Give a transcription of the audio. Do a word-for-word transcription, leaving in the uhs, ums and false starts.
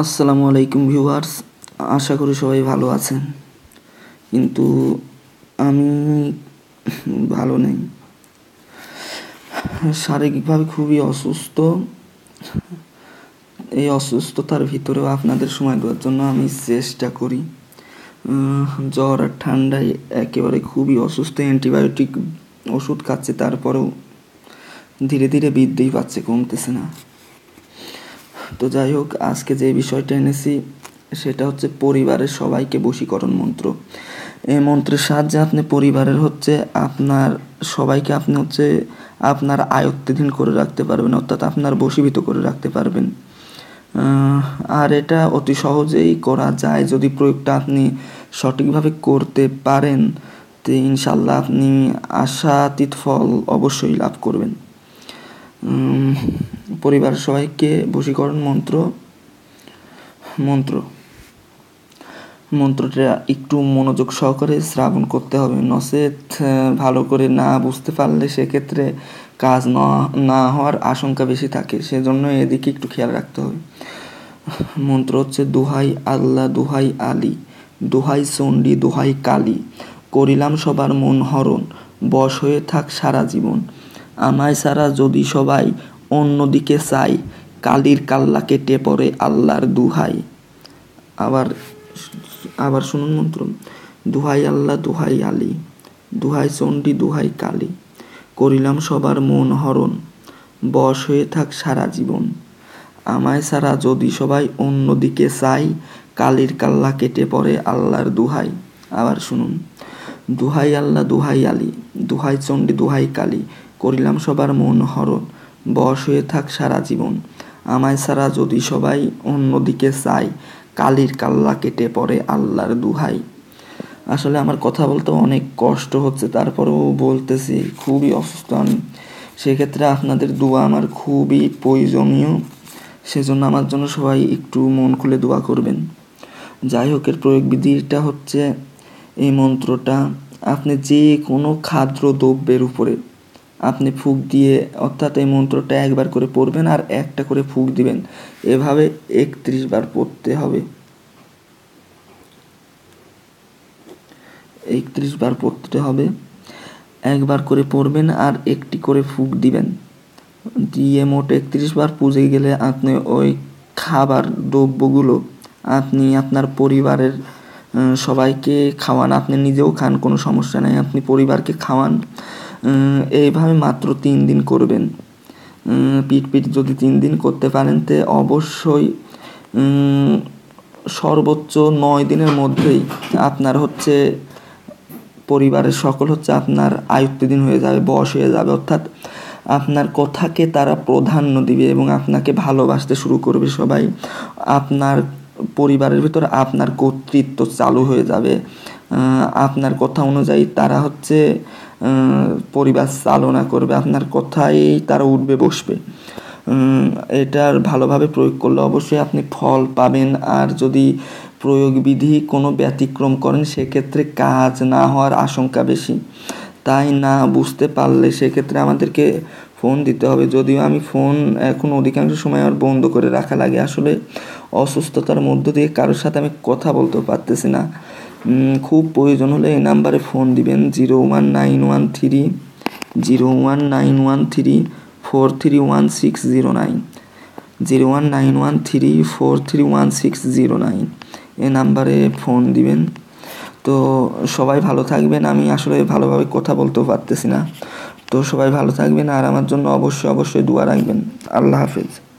আসসালামু আলাইকুম ভিউয়ার্স, আশা করি সবাই ভালো আছেন। কিন্তু আমি ভালো নেই, শারীরিকভাবে খুবই অসুস্থ। এই অসুস্থতার ভিতরেও আপনাদের সময় দেওয়ার জন্য আমি চেষ্টা করি। জ্বর আর ঠান্ডায় একেবারে খুবই অসুস্থ, অ্যান্টিবায়োটিক ওষুধ খাচ্ছে, তারপরেও ধীরে ধীরে বৃদ্ধিই পাচ্ছে, কমতেছে না। তো যাই হোক, আজকে যে বিষয়টা এনেছি সেটা হচ্ছে পরিবারের সবাইকে বশীকরণ মন্ত্র। এই মন্ত্রের সাহায্যে আপনি পরিবারের হচ্ছে আপনার সবাইকে আপনি হচ্ছে আপনার আয়ত্তাধীন করে রাখতে পারবেন, অর্থাৎ আপনার বশীভূত করে রাখতে পারবেন। আর এটা অতি সহজেই করা যায় যদি প্রয়োগটা আপনি সঠিকভাবে করতে পারেন, তো ইনশাল্লাহ আপনি আশাতীত ফল অবশ্যই লাভ করবেন। পরিবার সবাইকে বশীকরণ মন্ত্র মন্ত্র মন্ত্রটা একটু মনোযোগ সহকারে শ্রাবণ করতে হবে, নচেত ভালো করে না বুঝতে পারলে সেক্ষেত্রে কাজ না না হওয়ার আশঙ্কা বেশি থাকে, সেজন্য এদিকে একটু খেয়াল রাখতে হবে। মন্ত্র হচ্ছে: দোহাই আল্লাহ, দোহাই আলী, দোহাই চণ্ডী, দোহাই কালী, করিলাম সবার মন হরণ, বশ হয়ে থাক সারা জীবন, আমায় ছাড়া যদি সবাই অন্যদিকে চাই, কালীর কাল্লা কেটে পড়ে আল্লাহর দুহাই। আবার আবার শুনুন মন্ত্র: দোহাই আল্লাহ, দোহাই আলী, দোহাই চণ্ডী, দোহাই কালী, করিলাম সবার মন হরণ, বশ হয়ে থাক সারা জীবন, আমায় ছাড়া যদি সবাই অন্যদিকে চাই, কালীর কাল্লা কেটে পড়ে আল্লাহর দুহাই। আবার শুনুন: দোহাই আল্লাহ, দোহাই আলী, দোহাই চণ্ডী, দোহাই কালী, করিলাম সবার মন হরণ, বশ হয়ে থাক সারা জীবন, আমায় ছাড়া যদি সবাই অন্যদিকে চাই, কালীর কাল্লা কেটে পড়ে আল্লাহর দুহাই। আসলে আমার কথা বলতে অনেক কষ্ট হচ্ছে, তারপরেও বলতেছি, খুবই অসুস্থ আমি। সেক্ষেত্রে আপনাদের দোয়া আমার খুবই প্রয়োজনীয়, সেজন্য আমার জন্য সবাই একটু মন খুলে দোয়া করবেন। যাই হোক, এর প্রয়োগ বিধিটা হচ্ছে, এই মন্ত্রটা আপনি যে কোনো খাদ্য দ্রব্যের উপরে আপনি ফুঁক দিয়ে, অর্থাৎ এই মন্ত্রটা একবার করে পড়বেন আর একটা করে ফুঁক দিবেন, এভাবে একত্রিশ বার পড়তে হবে। একত্রিশ বার পড়তে হবে, একবার করে পড়বেন আর একটি করে ফুঁক দিবেন, দিয়ে মোট একত্রিশ বার পুজে গেলে আপনি ওই খাবার দ্রব্যগুলো আপনি আপনার পরিবারের সবাইকে খাওয়ান, আপনি নিজেও খান, কোনো সমস্যা নেই, আপনি পরিবারকে খাওয়ান। এইভাবে মাত্র তিন দিন করবেন। পিট পিট যদি তিন দিন করতে পারেন, তে অবশ্যই সর্বোচ্চ নয় দিনের মধ্যেই আপনার হচ্ছে পরিবারের সকল হচ্ছে আপনার আয়ত্তাধীন হয়ে যাবে, বশ হয়ে যাবে, অর্থাৎ আপনার কথাকে তারা প্রাধান্য দিবে এবং আপনাকে ভালোবাসতে শুরু করবে সবাই। আপনার পরিবারের ভিতর আপনার কর্তৃত্ব চালু হয়ে যাবে, আপনার কথা অনুযায়ী তারা হচ্ছে পরিবার চালনা করবে, আপনার কথাই তারা উঠবে বসবে। এটার ভালোভাবে প্রয়োগ করলে অবশ্যই আপনি ফল পাবেন। আর যদি প্রয়োগ বিধি কোনো ব্যতিক্রম করেন, সেক্ষেত্রে কাজ না হওয়ার আশঙ্কা বেশি। তাই না বুঝতে পারলে সেক্ষেত্রে আমাদেরকে ফোন দিতে হবে, যদিও আমি ফোন এখন অধিকাংশ সময় আর বন্ধ করে রাখা লাগে। আসলে অসুস্থতার মধ্য দিয়ে কারোর সাথে আমি কথা বলতে পারতেছি না। খুব প্রয়োজন হলে এই নাম্বারে ফোন দিবেন: zero one nine one three zero one nine one three four three one six zero nine zero one nine one three four three one six zero nine এই নাম্বারে ফোন দিবেন। তো সবাই ভালো থাকবেন। আমি আসলে ভালোভাবে কথা বলতেও পারতেছি না, তো সবাই ভালো থাকবেন আর আমার জন্য অবশ্যই অবশ্যই দোয়া রাখবেন। আল্লাহ হাফেজ।